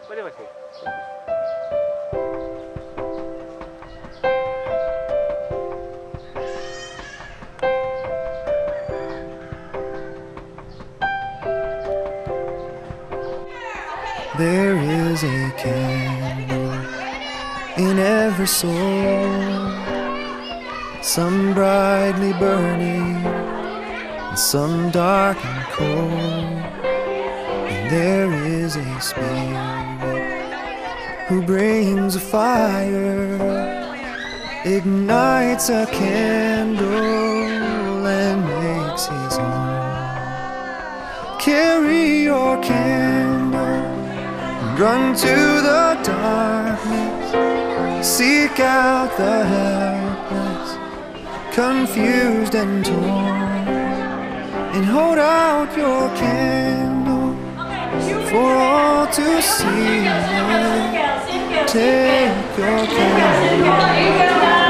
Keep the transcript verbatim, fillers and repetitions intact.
There is a candle in every soul, some brightly burning and some dark and cold. And there is a spirit who brings a fire, ignites a candle and makes his home. Carry your candle, run to the darkness, seek out the helpless, confused and torn, and hold out your candle for all to see. Take your candle.